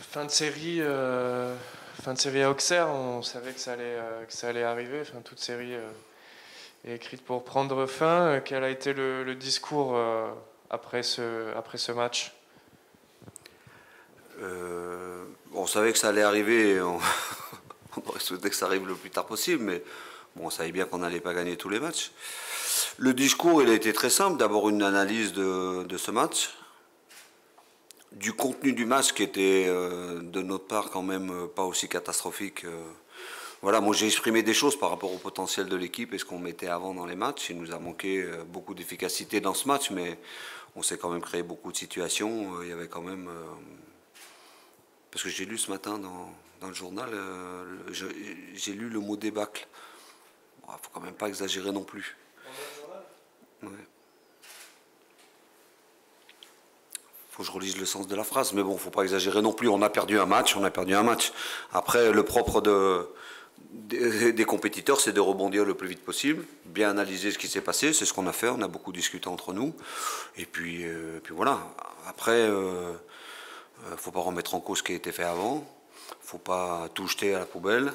Fin de série à Auxerre, on savait que ça allait arriver. Enfin, toute série est écrite pour prendre fin. Quel a été le discours après ce match? On savait que ça allait arriver, et on aurait souhaité que ça arrive le plus tard possible, mais bon, on savait bien qu'on n'allait pas gagner tous les matchs. Le discours, il a été très simple. D'abord, une analyse de ce match, du contenu du match qui était de notre part quand même pas aussi catastrophique. Voilà, moi j'ai exprimé des choses par rapport au potentiel de l'équipe et ce qu'on mettait avant dans les matchs. Il nous a manqué beaucoup d'efficacité dans ce match, mais on s'est quand même créé beaucoup de situations. Il y avait quand même... parce que j'ai lu ce matin dans le journal, j'ai lu le mot débâcle. Bon, faut quand même pas exagérer non plus. Ouais. Faut que je relise le sens de la phrase, mais bon, faut pas exagérer non plus. On a perdu un match, on a perdu un match. Après, le propre des compétiteurs, c'est de rebondir le plus vite possible, bien analyser ce qui s'est passé, c'est ce qu'on a fait, on a beaucoup discuté entre nous, et puis voilà. Après, faut pas remettre en cause ce qui a été fait avant, faut pas tout jeter à la poubelle.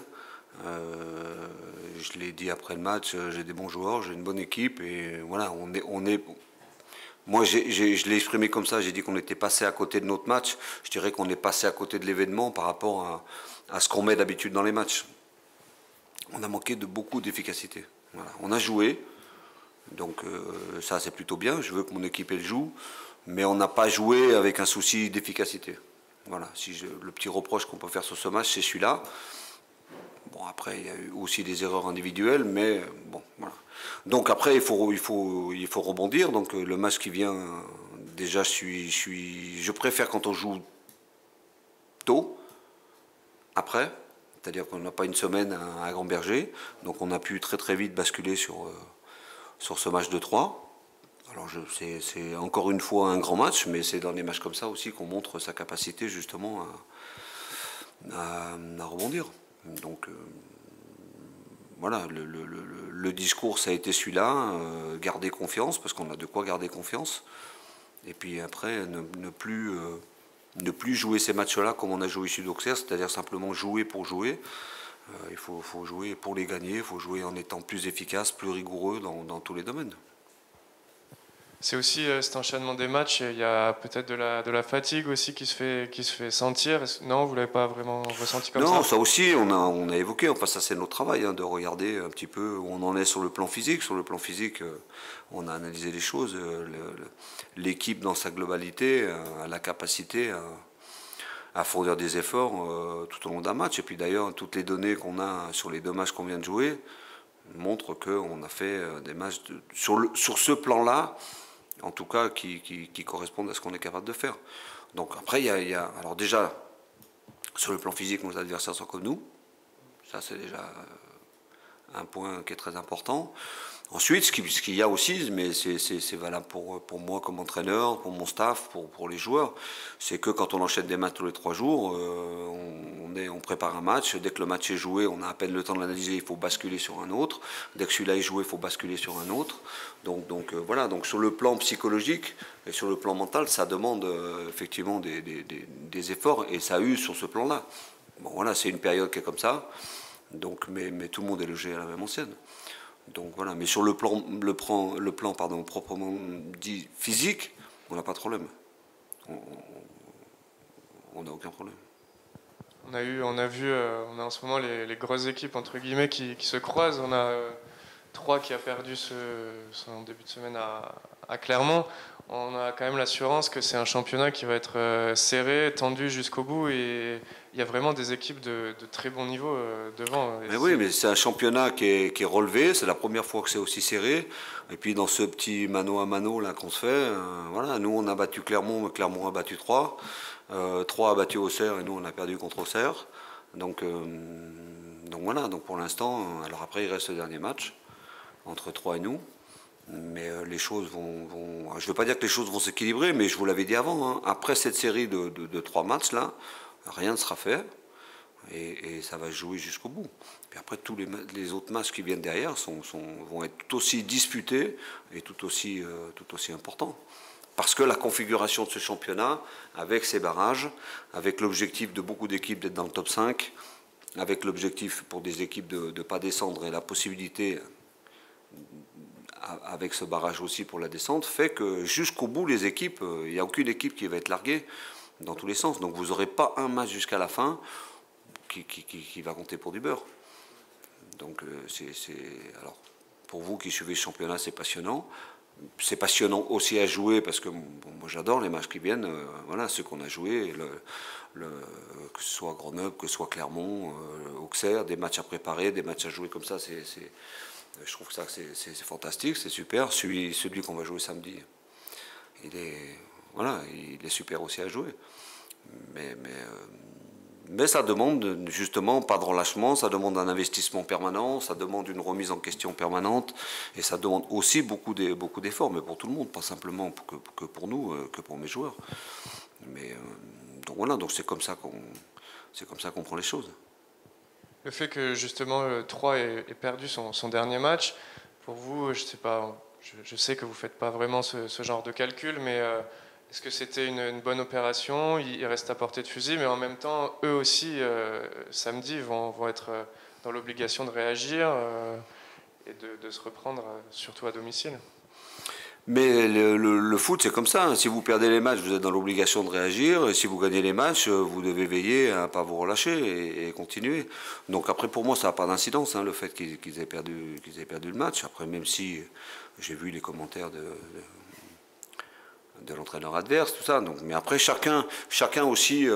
Je l'ai dit après le match, j'ai des bons joueurs, j'ai une bonne équipe, et voilà, moi, je l'ai exprimé comme ça, j'ai dit qu'on était passé à côté de notre match. Je dirais qu'on est passé à côté de l'événement par rapport à ce qu'on met d'habitude dans les matchs. On a manqué de beaucoup d'efficacité. Voilà. On a joué, donc ça c'est plutôt bien, je veux que mon équipe elle joue, mais on n'a pas joué avec un souci d'efficacité. Voilà. Le petit reproche qu'on peut faire sur ce match, c'est celui-là. Bon, après, il y a eu aussi des erreurs individuelles, mais bon, voilà. Donc après, il faut rebondir. Donc le match qui vient, déjà, je préfère quand on joue tôt, après, c'est-à-dire qu'on n'a pas une semaine à Grand-Berger, donc on a pu très très vite basculer sur ce match de 3. Alors c'est encore une fois un grand match, mais c'est dans des matchs comme ça aussi qu'on montre sa capacité justement à rebondir. Donc voilà, le discours ça a été celui-là, garder confiance, parce qu'on a de quoi garder confiance, et puis après ne plus jouer ces matchs-là comme on a joué ici d'Auxerre, c'est-à-dire simplement jouer pour jouer. Il faut jouer pour les gagner, il faut jouer en étant plus efficace, plus rigoureux dans tous les domaines. C'est aussi cet enchaînement des matchs. Il y a peut-être de la fatigue aussi qui se fait sentir. Non, vous l'avez pas vraiment ressenti comme Non, ça? ça aussi, on a évoqué, enfin ça c'est notre travail, hein, de regarder un petit peu où on en est sur le plan physique. Sur le plan physique, on a analysé les choses. L'équipe dans sa globalité a la capacité à fournir des efforts tout au long d'un match. Et puis d'ailleurs, toutes les données qu'on a sur les 2 matchs qu'on vient de jouer montrent qu'on a fait des matchs sur ce plan-là, en tout cas qui correspondent à ce qu'on est capable de faire. Donc après, alors déjà, sur le plan physique, nos adversaires sont comme nous. Ça, c'est déjà un point qui est très important. Ensuite, ce qu'il y a aussi, mais c'est valable pour moi comme entraîneur, pour mon staff, pour les joueurs, c'est que quand on enchaîne des matchs tous les 3 jours, on prépare un match. Dès que le match est joué, on a à peine le temps de l'analyser, il faut basculer sur un autre. Dès que celui-là est joué, il faut basculer sur un autre. Donc voilà, donc sur le plan psychologique et sur le plan mental, ça demande effectivement des efforts, et ça use sur ce plan-là. Bon voilà, c'est une période qui est comme ça, donc, mais tout le monde est logé à la même ancienne. Donc voilà, mais sur le plan proprement dit physique, on n'a pas de problème. On n'a aucun problème. On a vu, on a en ce moment les grosses équipes entre guillemets qui se croisent. On a Troyes qui a perdu son début de semaine à Clermont. On a quand même l'assurance que c'est un championnat qui va être serré, tendu jusqu'au bout, et il y a vraiment des équipes de très bon niveau devant. Mais oui, mais c'est un championnat qui est relevé, c'est la première fois que c'est aussi serré. Et puis dans ce petit mano à mano là qu'on se fait, voilà, nous on a battu Clermont, mais Clermont a battu Troyes. Troyes a battu Auxerre et nous on a perdu contre Auxerre. Donc voilà, donc pour l'instant, alors après il reste le dernier match entre Troyes et nous. Mais les choses je ne veux pas dire que les choses vont s'équilibrer, mais je vous l'avais dit avant, hein, après cette série de 3 matchs là, rien ne sera fait. Et ça va se jouer jusqu'au bout. Puis après, tous les autres matchs qui viennent derrière vont être tout aussi disputés et tout aussi importants. Parce que la configuration de ce championnat, avec ces barrages, avec l'objectif de beaucoup d'équipes d'être dans le top 5, avec l'objectif pour des équipes de ne pas descendre et la possibilité, avec ce barrage aussi pour la descente, fait que jusqu'au bout, les équipes, il n'y a aucune équipe qui va être larguée dans tous les sens. Donc vous n'aurez pas un match jusqu'à la fin qui va compter pour du beurre. Donc alors, pour vous qui suivez ce championnat, c'est passionnant. C'est passionnant aussi à jouer parce que bon, moi j'adore les matchs qui viennent, voilà, ceux qu'on a joués, que ce soit Grenoble, que ce soit Clermont, Auxerre, des matchs à préparer, des matchs à jouer comme ça, je trouve que ça c'est fantastique, c'est super. Celui qu'on va jouer samedi, il est super aussi à jouer. Mais ça demande justement pas de relâchement, ça demande un investissement permanent, ça demande une remise en question permanente et ça demande aussi beaucoup d'efforts, mais pour tout le monde, pas simplement que pour nous, que pour mes joueurs. Donc voilà, donc c'est comme ça qu'on prend les choses. Le fait que justement Troyes ait perdu son dernier match, pour vous, je sais pas, je sais que vous faites pas vraiment ce genre de calcul, mais est-ce que c'était une bonne opération? Il reste à portée de fusil, mais en même temps, eux aussi, samedi, vont être dans l'obligation de réagir et de se reprendre, surtout à domicile. Mais le foot, c'est comme ça. Si vous perdez les matchs, vous êtes dans l'obligation de réagir. Et si vous gagnez les matchs, vous devez veiller à ne pas vous relâcher et continuer. Donc après, pour moi, ça n'a pas d'incidence, hein, le fait qu'ils aient perdu le match. Après, même si j'ai vu les commentaires de l'entraîneur adverse, tout ça. Donc, mais après, chacun aussi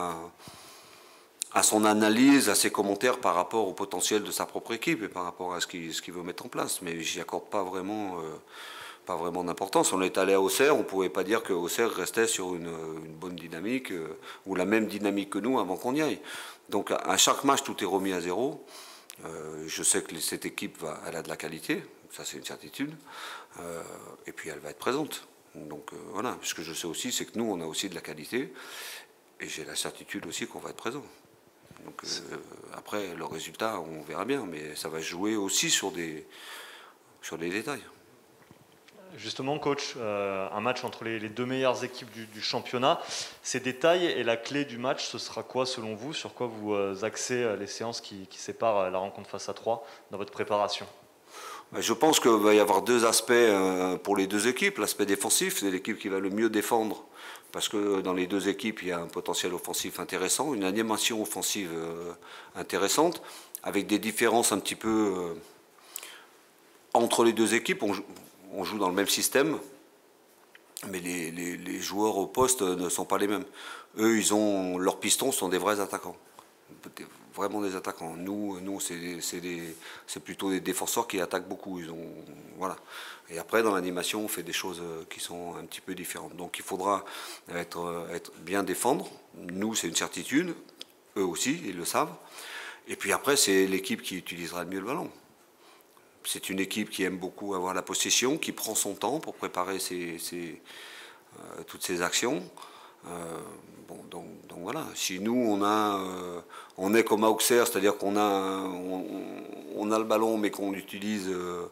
a son analyse, a ses commentaires par rapport au potentiel de sa propre équipe et par rapport à ce qu'il veut mettre en place. Mais j'y accorde pas vraiment d'importance. On est allé à Auxerre, on ne pouvait pas dire que Auxerre restait sur une bonne dynamique ou la même dynamique que nous avant qu'on y aille. Donc à chaque match, tout est remis à zéro. Je sais que cette équipe, elle a de la qualité, ça c'est une certitude, et puis elle va être présente. Donc voilà, ce que je sais aussi, c'est que nous, on a aussi de la qualité, et j'ai la certitude aussi qu'on va être présent. Donc après, le résultat, on verra bien, mais ça va jouer aussi sur des détails. Justement, coach, un match entre les deux meilleures équipes du championnat, ces détails et la clé du match, ce sera quoi selon vous? Sur quoi vous axez les séances qui séparent la rencontre face à Troyes dans votre préparation? Je pense qu'il va y avoir deux aspects pour les deux équipes. L'aspect défensif, c'est l'équipe qui va le mieux défendre, parce que dans les deux équipes, il y a un potentiel offensif intéressant, une animation offensive intéressante, avec des différences un petit peu entre les deux équipes. On joue dans le même système, mais les joueurs au poste ne sont pas les mêmes. Eux, leurs pistons sont des vrais attaquants. Vraiment des attaquants. Nous c'est plutôt des défenseurs qui attaquent beaucoup. Voilà. Et après, dans l'animation, on fait des choses qui sont un petit peu différentes. Donc il faudra être bien défendre. Nous, c'est une certitude. Eux aussi, ils le savent. Et puis après, c'est l'équipe qui utilisera le mieux le ballon. C'est une équipe qui aime beaucoup avoir la possession, qui prend son temps pour préparer toutes ses actions. Donc voilà, si nous on est comme à Auxerre, c'est-à-dire qu'on a le ballon mais qu'on l'utilise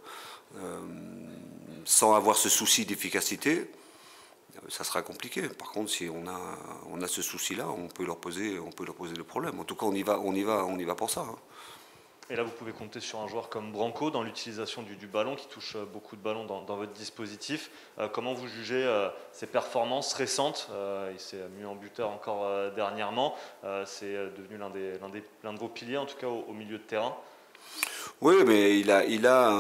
sans avoir ce souci d'efficacité, ça sera compliqué. Par contre, si on a ce souci-là, on peut leur poser le problème. En tout cas, on y va pour ça. Hein. Et là, vous pouvez compter sur un joueur comme Branco dans l'utilisation du ballon, qui touche beaucoup de ballons dans votre dispositif. Comment vous jugez ses performances récentes? Il s'est mis en buteur encore dernièrement. C'est devenu l'un de vos piliers, en tout cas au milieu de terrain. Oui, mais il a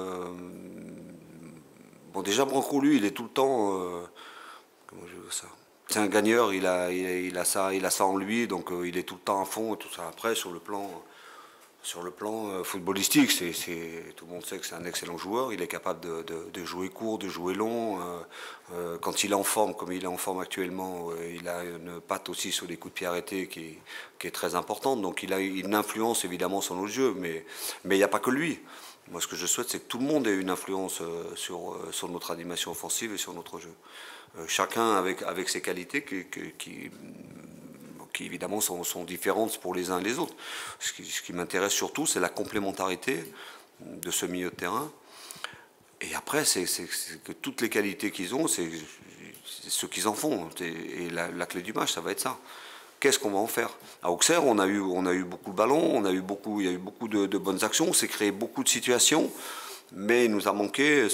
bon, déjà Branco, lui, il est tout le temps... comment je veux dire ça? C'est un gagneur, il a ça en lui, donc il est tout le temps à fond et tout ça. Après, sur le plan footballistique, tout le monde sait que c'est un excellent joueur. Il est capable de jouer court, de jouer long. Quand il est en forme, comme il est en forme actuellement, il a une patte aussi sur les coups de pied arrêtés qui est très importante. Donc il a une influence évidemment sur notre jeu, mais il n'y a pas que lui. Moi, ce que je souhaite, c'est que tout le monde ait une influence sur notre animation offensive et sur notre jeu. Chacun avec ses qualités qui évidemment sont différentes pour les uns et les autres. Ce qui m'intéresse surtout, c'est la complémentarité de ce milieu de terrain. Et après, c'est que toutes les qualités qu'ils ont, c'est ce qu'ils en font. Et la clé du match, ça va être ça. Qu'est-ce qu'on va en faire? À Auxerre, on a eu beaucoup de ballons, il y a eu beaucoup de bonnes actions, on s'est créé beaucoup de situations, mais il nous a manqué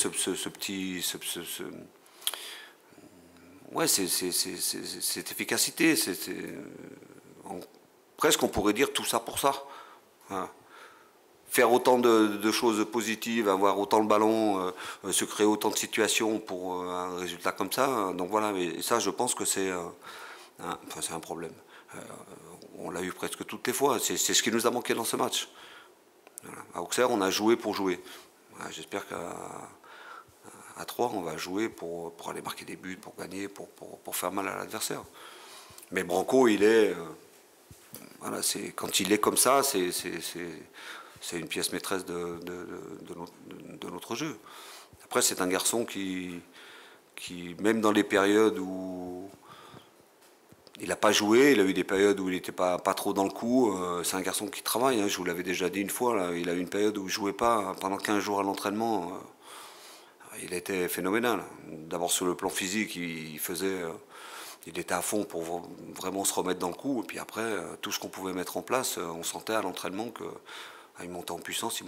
cette efficacité. Presque on pourrait dire tout ça pour ça. Hein. Faire autant de choses positives, avoir autant de ballons, se créer autant de situations pour un résultat comme ça. Donc voilà, et ça je pense que c'est un problème. On l'a eu presque toutes les fois. C'est ce qui nous a manqué dans ce match. Voilà. À Auxerre, on a joué pour jouer. Voilà, j'espère qu'à 3, on va jouer pour aller marquer des buts, pour gagner, pour faire mal à l'adversaire. Mais Branco, il est... voilà, quand il est comme ça, c'est une pièce maîtresse de notre jeu. Après, c'est un garçon qui, même dans les périodes où il n'a pas joué, il a eu des périodes où il n'était pas trop dans le coup. C'est un garçon qui travaille, hein, je vous l'avais déjà dit une fois. Là, il a eu une période où il ne jouait pas pendant 15 jours à l'entraînement. Il était phénoménal. D'abord sur le plan physique, il était à fond pour vraiment se remettre dans le coup. Et puis après, tout ce qu'on pouvait mettre en place, on sentait à l'entraînement qu'il montait en puissance,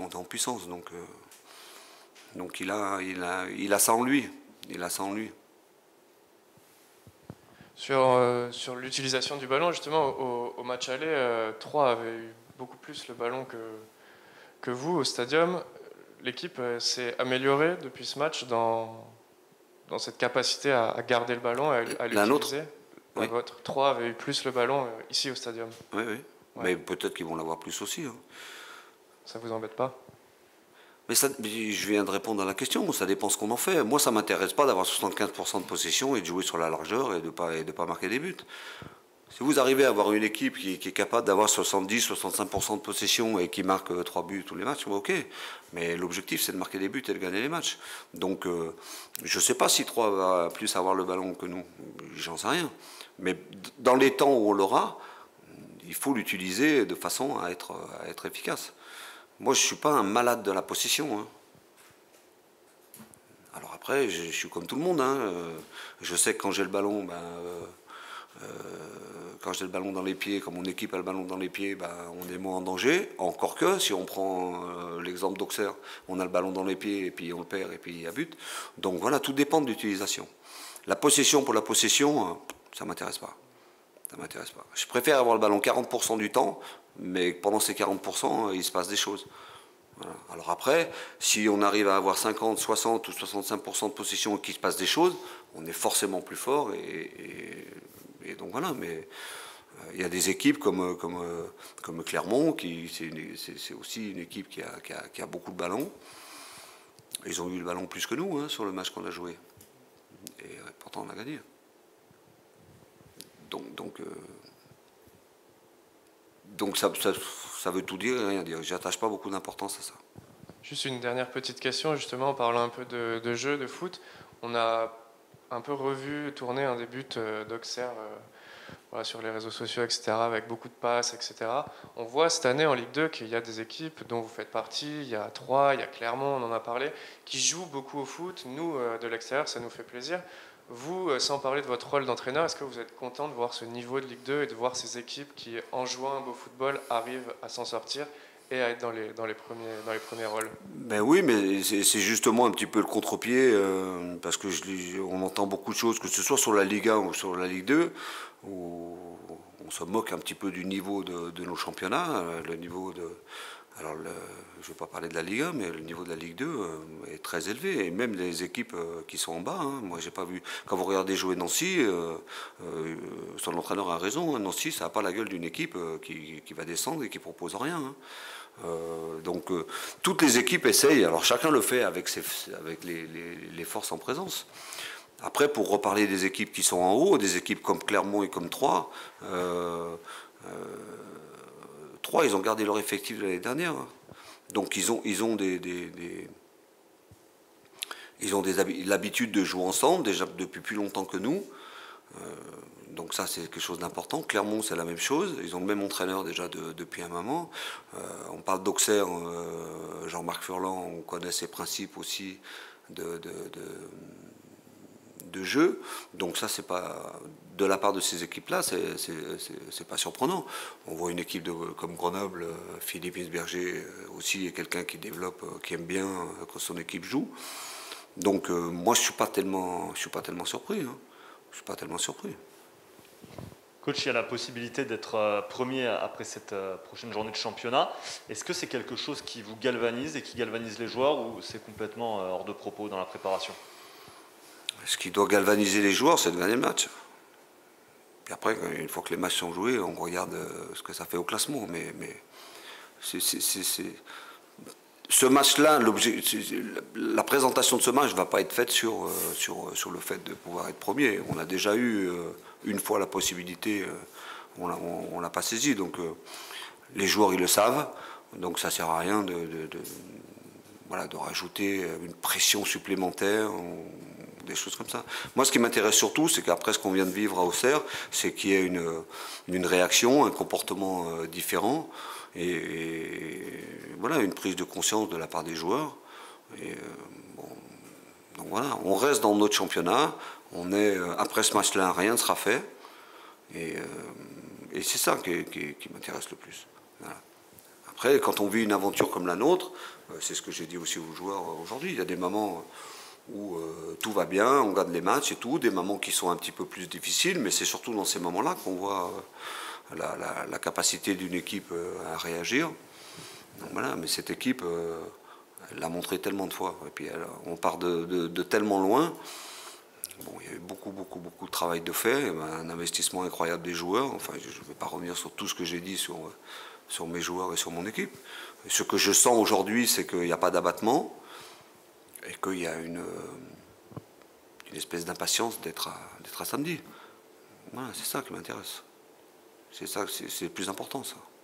Donc il a ça en lui. Il a ça en lui. Sur l'utilisation du ballon, justement, au match aller, Troyes avait eu beaucoup plus le ballon que vous au stadium. L'équipe s'est améliorée depuis ce match dans cette capacité à garder le ballon, à l'utiliser. La nôtre, oui. Votre Troyes avait eu plus le ballon ici au stadium. Oui, oui. Ouais. Mais peut-être qu'ils vont l'avoir plus aussi. Hein. Ça vous embête pas? Mais je viens de répondre à la question, ça dépend ce qu'on en fait. Moi, ça ne m'intéresse pas d'avoir 75% de possession et de jouer sur la largeur et de pas marquer des buts. Si vous arrivez à avoir une équipe qui est capable d'avoir 70-65% de possession et qui marque 3 buts tous les matchs, ok. Mais l'objectif, c'est de marquer des buts et de gagner les matchs. Donc, je ne sais pas si Troyes va plus avoir le ballon que nous. J'en sais rien. Mais dans les temps où on l'aura, il faut l'utiliser de façon à être efficace. Moi, je ne suis pas un malade de la possession. Hein. Alors après, je suis comme tout le monde. Hein. Je sais que quand j'ai le ballon, quand j'ai le ballon dans les pieds, quand mon équipe a le ballon dans les pieds, on est moins en danger. Encore que, si on prend l'exemple d'Auxerre, on a le ballon dans les pieds et puis on le perd et puis il y a but. Donc voilà, tout dépend de l'utilisation. La possession pour la possession, ça ne m'intéresse pas. Ça m'intéresse pas. Je préfère avoir le ballon 40% du temps, mais pendant ces 40%, il se passe des choses. Voilà. Alors après, si on arrive à avoir 50, 60 ou 65% de possession et qu'il se passe des choses, on est forcément plus fort. Et donc voilà, mais il y a des équipes comme Clermont, c'est aussi une équipe qui a beaucoup de ballons. Ils ont eu le ballon plus que nous hein, sur le match qu'on a joué. Et pourtant, on a gagné. Donc ça veut tout dire et rien dire. J'attache pas beaucoup d'importance à ça. Juste une dernière petite question, justement, en parlant un peu de jeu, de foot. On a un peu revu tourner un des buts d'Auxerre voilà, sur les réseaux sociaux, etc., avec beaucoup de passes, etc. On voit cette année en Ligue 2 qu'il y a des équipes dont vous faites partie, il y a Troyes, il y a Clermont, on en a parlé, qui jouent beaucoup au foot. Nous, de l'extérieur, ça nous fait plaisir. Vous, sans parler de votre rôle d'entraîneur, est-ce que vous êtes content de voir ce niveau de Ligue 2 et de voir ces équipes qui, en jouant un beau football, arrivent à s'en sortir et à être dans les premiers rôles? Ben oui, mais c'est justement un petit peu le contre-pied, parce que on entend beaucoup de choses, que ce soit sur la Ligue 1 ou sur la Ligue 2, où on se moque un petit peu du niveau de nos championnats, le niveau de... Alors, je ne vais pas parler de la Ligue 1, mais le niveau de la Ligue 2 est très élevé. Et même les équipes qui sont en bas, hein, moi j'ai pas vu... Quand vous regardez jouer Nancy, son entraîneur a raison, hein, Nancy ça n'a pas la gueule d'une équipe qui va descendre et qui ne propose rien. Hein. Donc toutes les équipes essayent, alors chacun le fait avec les forces en présence. Après, pour reparler des équipes qui sont en haut, des équipes comme Clermont et comme Troyes, Troyes, ils ont gardé leur effectif de l'année dernière. Donc ils ont l'habitude de jouer ensemble, déjà depuis plus longtemps que nous. Donc ça, c'est quelque chose d'important. Clermont, c'est la même chose. Ils ont le même entraîneur déjà depuis un moment. On parle d'Auxerre, Jean-Marc Furlan, on connaît ses principes aussi de jeu. Donc ça, c'est pas de la part de ces équipes-là, c'est pas surprenant. On voit une équipe comme Grenoble, Philippe Hinsberger aussi est quelqu'un qui développe, qui aime bien quand son équipe joue. Donc moi, je suis pas tellement surpris. Hein. Je suis pas tellement surpris. Coach, il y a la possibilité d'être premier après cette prochaine journée de championnat. Est-ce que c'est quelque chose qui vous galvanise et qui galvanise les joueurs, ou c'est complètement hors de propos dans la préparation? Ce qui doit galvaniser les joueurs, c'est de gagner le match. Puis après, une fois que les matchs sont joués, on regarde ce que ça fait au classement. Mais ce match-là, la présentation de ce match ne va pas être faite sur le fait de pouvoir être premier. On a déjà eu une fois la possibilité, on ne l'a pas saisi. Donc les joueurs, ils le savent. Donc ça ne sert à rien de rajouter une pression supplémentaire, des choses comme ça. Moi, ce qui m'intéresse surtout, c'est qu'après ce qu'on vient de vivre à Auxerre, c'est qu'il y ait une réaction, un comportement différent. Et voilà, une prise de conscience de la part des joueurs. Et, donc voilà, on reste dans notre championnat. Après ce match-là, rien ne sera fait. Et c'est ça qui m'intéresse le plus. Voilà. Après, quand on vit une aventure comme la nôtre, c'est ce que j'ai dit aussi aux joueurs aujourd'hui, il y a des moments où tout va bien, on gagne les matchs et tout, des moments qui sont un petit peu plus difficiles, mais c'est surtout dans ces moments-là qu'on voit la capacité d'une équipe à réagir. Donc voilà, mais cette équipe, elle l'a montré tellement de fois. Et puis on part de tellement loin. Bon, il y a eu beaucoup de travail de fait, un investissement incroyable des joueurs. Enfin, je ne vais pas revenir sur tout ce que j'ai dit sur mes joueurs et sur mon équipe. Ce que je sens aujourd'hui, c'est qu'il n'y a pas d'abattement et qu'il y a une espèce d'impatience d'être à samedi. Voilà, c'est ça qui m'intéresse. C'est ça, c'est le plus important, ça.